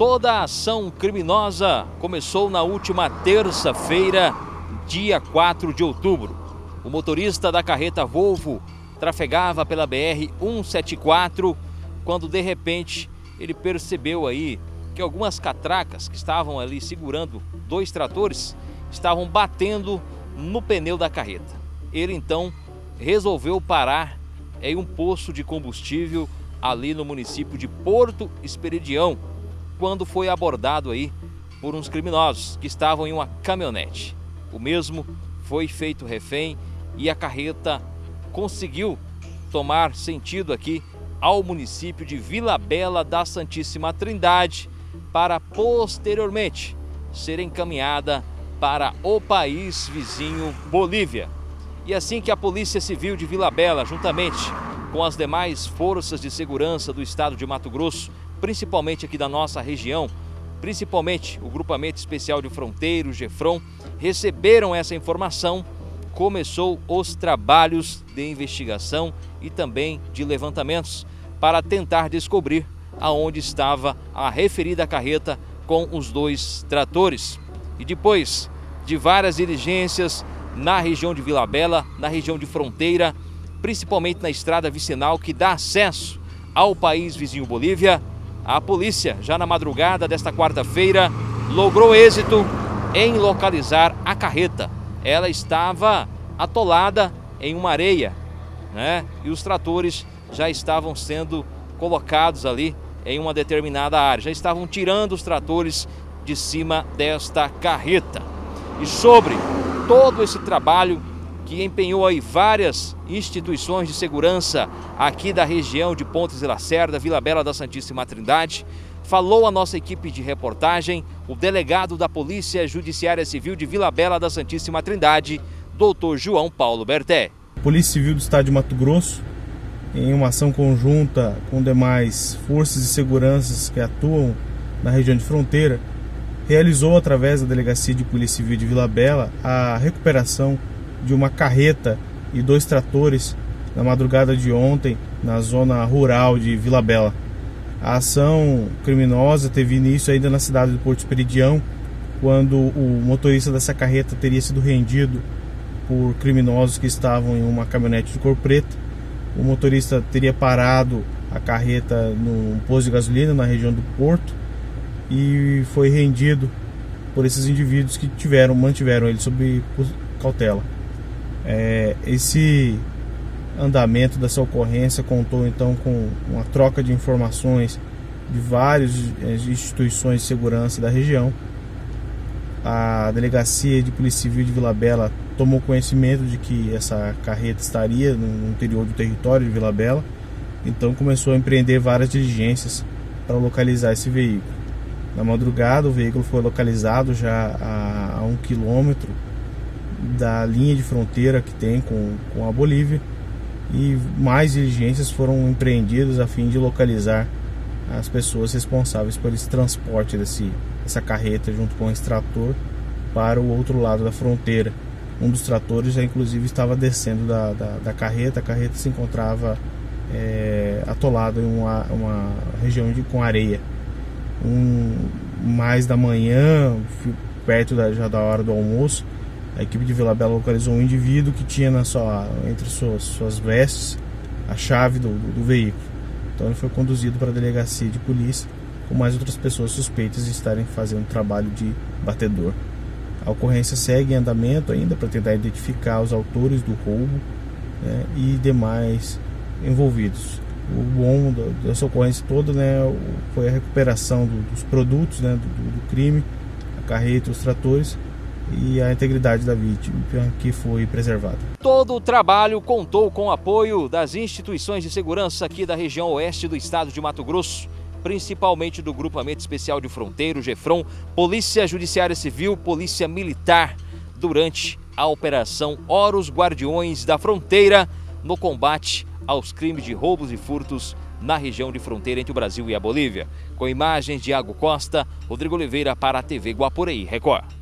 Toda a ação criminosa começou na última terça-feira, dia 4 de outubro. O motorista da carreta Volvo trafegava pela BR-174 quando de repente ele percebeu aí que algumas catracas que estavam ali segurando dois tratores estavam batendo no pneu da carreta. Ele então resolveu parar em um posto de combustível ali no município de Porto Esperidião, quando foi abordado aí por uns criminosos que estavam em uma caminhonete. O mesmo foi feito refém e a carreta conseguiu tomar sentido aqui ao município de Vila Bela da Santíssima Trindade para posteriormente ser encaminhada para o país vizinho Bolívia. E assim que a Polícia Civil de Vila Bela, juntamente com as demais forças de segurança do estado de Mato Grosso, principalmente aqui da nossa região, principalmente o Grupamento Especial de Fronteira, o GEFRON, receberam essa informação, começou os trabalhos de investigação e também de levantamentos para tentar descobrir aonde estava a referida carreta com os dois tratores. E depois de várias diligências na região de Vila Bela, na região de fronteira, principalmente na estrada vicinal que dá acesso ao país vizinho Bolívia, a polícia, já na madrugada desta quarta-feira, logrou êxito em localizar a carreta. Ela estava atolada em uma areia, né? E os tratores já estavam sendo colocados ali em uma determinada área. Já estavam tirando os tratores de cima desta carreta. E sobre todo esse trabalho que empenhou aí várias instituições de segurança aqui da região de Pontes de Lacerda, Vila Bela da Santíssima Trindade, falou a nossa equipe de reportagem, o delegado da Polícia Judiciária Civil de Vila Bela da Santíssima Trindade, Dr. João Paulo Berté. Polícia Civil do Estado de Mato Grosso, em uma ação conjunta com demais forças de segurança que atuam na região de fronteira, realizou através da Delegacia de Polícia Civil de Vila Bela a recuperação de uma carreta e dois tratores na madrugada de ontem na zona rural de Vila Bela. A ação criminosa teve início ainda na cidade de Porto Esperidião, quando o motorista dessa carreta teria sido rendido por criminosos que estavam em uma caminhonete de cor preta. O motorista teria parado a carreta num posto de gasolina na região do Porto e foi rendido por esses indivíduos que mantiveram ele sob cautela. Esse andamento dessa ocorrência contou então com uma troca de informações de várias instituições de segurança da região. A Delegacia de Polícia Civil de Vila Bela tomou conhecimento de que essa carreta estaria no interior do território de Vila Bela, então começou a empreender várias diligências para localizar esse veículo. Na madrugada, o veículo foi localizado já a 1 quilômetro da linha de fronteira que tem com a Bolívia, e mais diligências foram empreendidas a fim de localizar as pessoas responsáveis por esse transporte dessa carreta junto com esse trator para o outro lado da fronteira. Um dos tratores já inclusive estava descendo da carreta. A carreta se encontrava atolada em uma região com areia. Mais da manhã, perto já da hora do almoço, a equipe de Vila Bela localizou um indivíduo que tinha entre suas vestes a chave do veículo. Então ele foi conduzido para a delegacia de polícia com mais outras pessoas suspeitas de estarem fazendo trabalho de batedor. A ocorrência segue em andamento ainda para tentar identificar os autores do roubo, né, e demais envolvidos. O bom dessa ocorrência toda, né, foi a recuperação dos produtos, né, do crime, a carreta, os tratores, e a integridade da vítima que foi preservada. Todo o trabalho contou com o apoio das instituições de segurança aqui da região oeste do estado de Mato Grosso, principalmente do Grupamento Especial de Fronteira, o GEFRON, Polícia Judiciária Civil, Polícia Militar, durante a Operação Oros Guardiões da Fronteira, no combate aos crimes de roubos e furtos na região de fronteira entre o Brasil e a Bolívia. Com imagens de Iago Costa, Rodrigo Oliveira para a TV Guapuraí Record.